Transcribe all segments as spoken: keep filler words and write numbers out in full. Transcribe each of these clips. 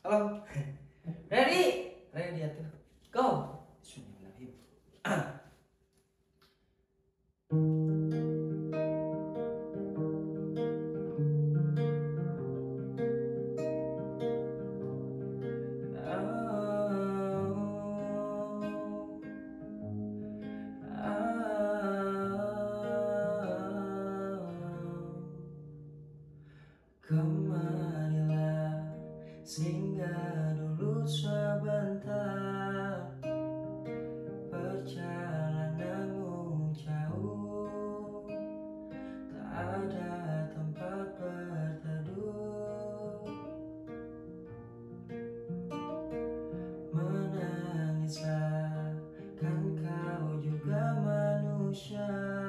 Halo. Ready? Ready atuh. Go. Bismillahirrahmanirrahim. Kemarilah singgah dulu sebentar, perjalananmu jauh, tak ada tempat berteduh. Menangislah, kan kau juga manusia.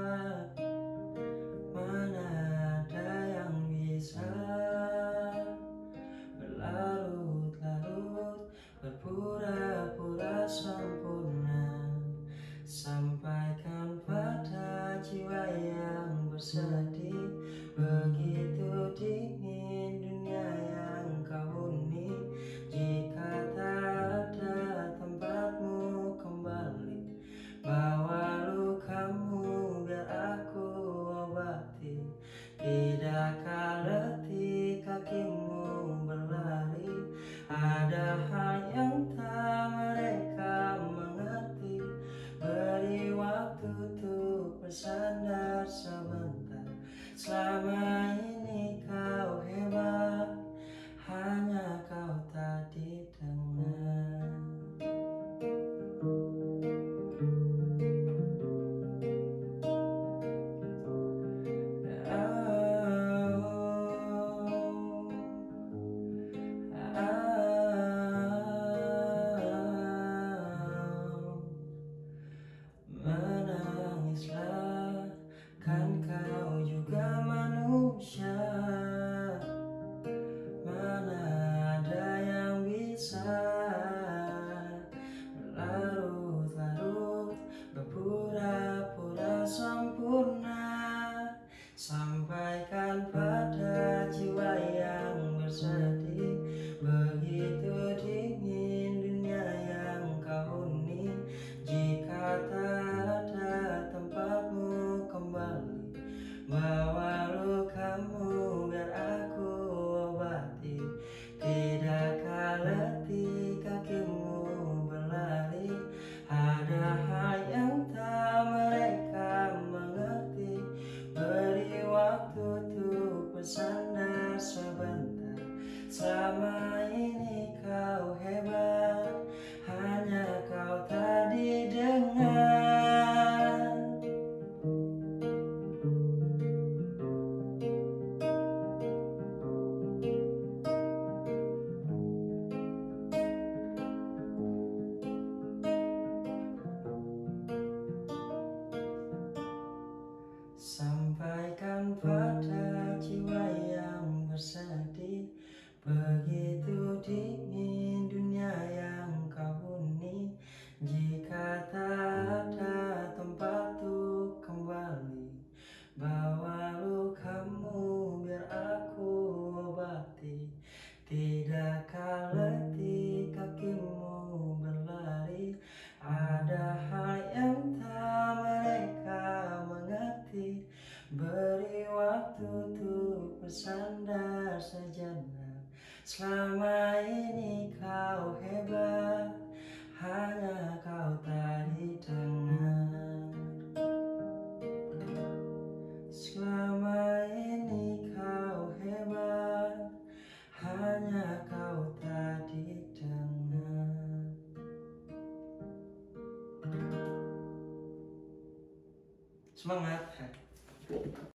Mana ada yang bisa berlarut-larut, berpura-pura sempurna. Sampaikan pada jiwa yang bersedih, begitu dingin dunia yang kau huni. Jika tak ada tempatmu kembali, bawa lukamu biar aku obati. Tidakkah letih kakimu berlari? Ada hal yang tak mereka mengerti. Beri waktu untuk bersandar sebentar. Selama ini kau hebat, hanya kau tak didengar. Menangislah, kan kau juga manusia. Mana ada yang bisa berlarut-larut, berpura-pura sempurna. Sampaikan pada jiwa yang bersedih, begitu dingin dunia yang kau huni. Jika tak ada tempatmu kembali, bawa lukamu biar aku obati. Tidakkah letih kakimu berlari? Ada hal yang tak mereka mengerti. Beri waktu untuk bersandar sebentar. Selama ini kau hebat, hanya kau tak didengar. Sampaikan pada jiwa yang bersedih, begitu dingin dunia yang kau huni. Jika tak ada tempat untuk kembali, bawa lukamu biar aku obati. Tidakkah letih kakimu berlari? Ada hal yang tak mereka mengerti. Beri waktu untuk bersandar sejenak. Selama ini kau hebat, hanya kau tak didengar. Selama ini kau hebat, hanya kau tak didengar. Semangat.